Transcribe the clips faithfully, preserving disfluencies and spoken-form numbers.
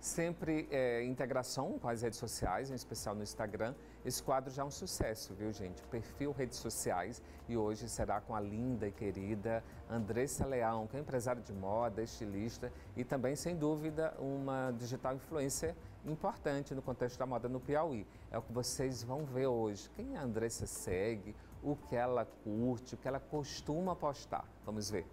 Sempre é, integração com as redes sociais, em especial no Instagram. Esse quadro já é um sucesso, viu, gente? Perfil Redes Sociais, e hoje será com a linda e querida Andressa Leão, que é empresária de moda, estilista e também, sem dúvida, uma digital influencer importante no contexto da moda no Piauí. É o que vocês vão ver hoje. Quem a Andressa segue, o que ela curte, o que ela costuma postar. Vamos ver.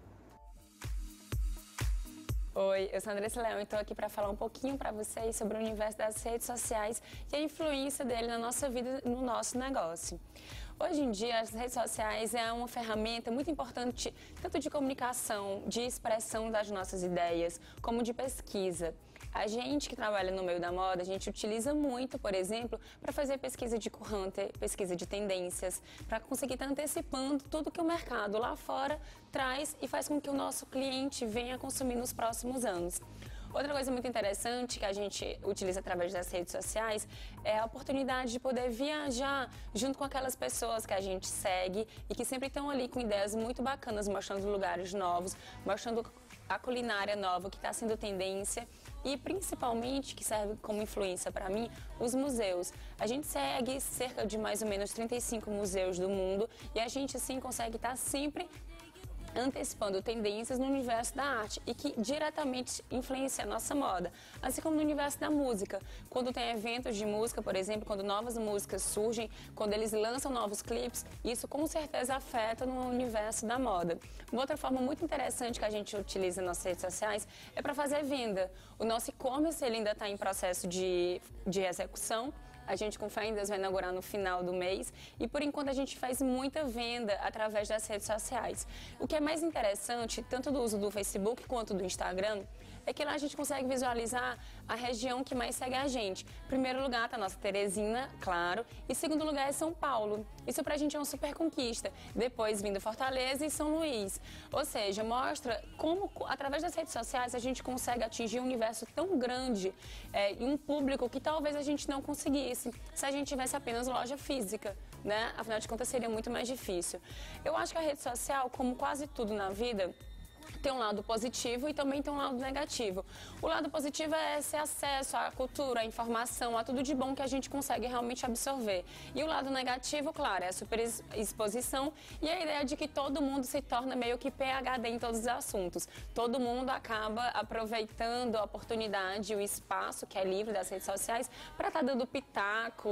Oi, eu sou a Andressa Leão e estou aqui para falar um pouquinho para vocês sobre o universo das redes sociais e a influência dele na nossa vida, no nosso negócio. Hoje em dia, as redes sociais é uma ferramenta muito importante, tanto de comunicação, de expressão das nossas ideias, como de pesquisa. A gente que trabalha no meio da moda, a gente utiliza muito, por exemplo, para fazer pesquisa de Hunter, pesquisa de tendências, para conseguir estar antecipando tudo que o mercado lá fora traz e faz com que o nosso cliente venha consumir nos próximos anos. Outra coisa muito interessante que a gente utiliza através das redes sociais é a oportunidade de poder viajar junto com aquelas pessoas que a gente segue e que sempre estão ali com ideias muito bacanas, mostrando lugares novos, mostrando a culinária nova que está sendo tendência. E principalmente, que serve como influência para mim, os museus. A gente segue cerca de mais ou menos trinta e cinco museus do mundo e a gente assim consegue estar sempre antecipando tendências no universo da arte e que diretamente influencia a nossa moda, assim como no universo da música. Quando tem eventos de música, por exemplo, quando novas músicas surgem, quando eles lançam novos clipes, isso com certeza afeta no universo da moda. Uma outra forma muito interessante que a gente utiliza nas redes sociais é para fazer venda. O nosso e-commerce ele ainda está em processo de, de execução. A gente, com fé em Deus, vai inaugurar no final do mês e, por enquanto, a gente faz muita venda através das redes sociais. O que é mais interessante, tanto do uso do Facebook quanto do Instagram, é que lá a gente consegue visualizar a região que mais segue a gente. Em primeiro lugar está a nossa Teresina, claro, e em segundo lugar é São Paulo. Isso pra gente é uma super conquista. Depois vindo Fortaleza e São Luís. Ou seja, mostra como, através das redes sociais, a gente consegue atingir um universo tão grande é, e um público que talvez a gente não conseguisse se a gente tivesse apenas loja física, né? Afinal de contas, seria muito mais difícil. Eu acho que a rede social, como quase tudo na vida, tem um lado positivo e também tem um lado negativo. O lado positivo é esse acesso à cultura, à informação, a tudo de bom que a gente consegue realmente absorver. E o lado negativo, claro, é a superexposição e a ideia de que todo mundo se torna meio que P H D em todos os assuntos. Todo mundo acaba aproveitando a oportunidade, o espaço que é livre das redes sociais para estar dando pitaco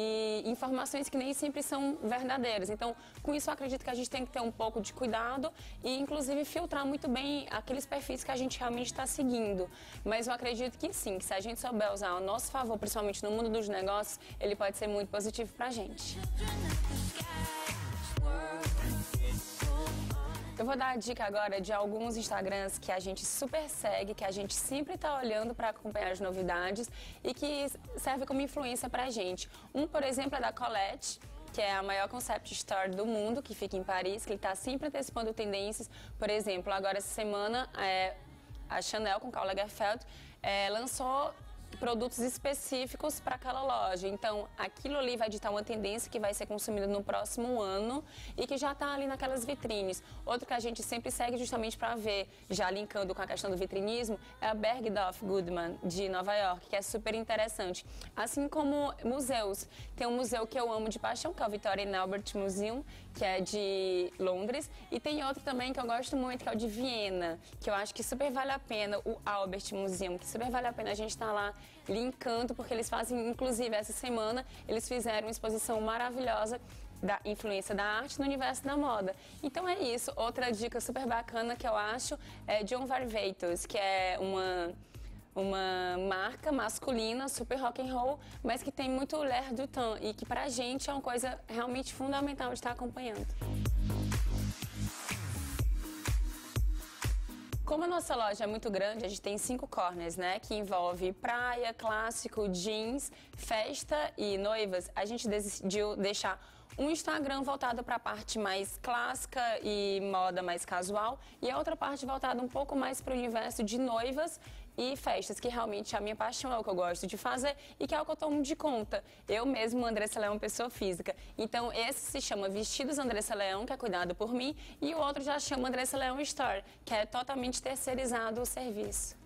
e informações que nem sempre são verdadeiras. Então, com isso, eu acredito que a gente tem que ter um pouco de cuidado e, inclusive, filtrar muito bem aqueles perfis que a gente realmente está seguindo. Mas eu acredito que sim, que se a gente souber usar ao nosso favor, principalmente no mundo dos negócios, ele pode ser muito positivo pra gente. Eu vou dar a dica agora de alguns Instagrams que a gente super segue, que a gente sempre está olhando para acompanhar as novidades e que serve como influência pra gente. Um, por exemplo, é da Colette, que é a maior concept store do mundo, que fica em Paris, que ele está sempre antecipando tendências. Por exemplo, agora essa semana, é, a Chanel com Karl Lagerfeld é, lançou produtos específicos para aquela loja. Então, aquilo ali vai ditar uma tendência que vai ser consumida no próximo ano e que já está ali naquelas vitrines. Outro que a gente sempre segue justamente para ver, já linkando com a questão do vitrinismo, é a Bergdorf Goodman, de Nova York, que é super interessante. Assim como museus. Tem um museu que eu amo de paixão, que é o Victoria and Albert Museum, que é de Londres. E tem outro também que eu gosto muito, que é o de Viena, que eu acho que super vale a pena, o Albert Museum, que super vale a pena a gente estar lá linkando, porque eles fazem, inclusive essa semana, eles fizeram uma exposição maravilhosa da influência da arte no universo da moda. Então é isso. Outra dica super bacana que eu acho é John Varvatos, que é uma, uma marca masculina, super rock and roll, mas que tem muito l'air du temps e que pra gente é uma coisa realmente fundamental de estar acompanhando. Como a nossa loja é muito grande, a gente tem cinco corners, né? Que envolve praia, clássico, jeans, festa e noivas. A gente decidiu deixar um Instagram voltado para a parte mais clássica e moda mais casual e a outra parte voltada um pouco mais para o universo de noivas e festas, que realmente é a minha paixão, é o que eu gosto de fazer e que é o que eu tomo de conta. Eu mesmo, Andressa Leão, pessoa física. Então esse se chama Vestidos Andressa Leão, que é cuidado por mim, e o outro já chama Andressa Leão Store, que é totalmente terceirizado o serviço.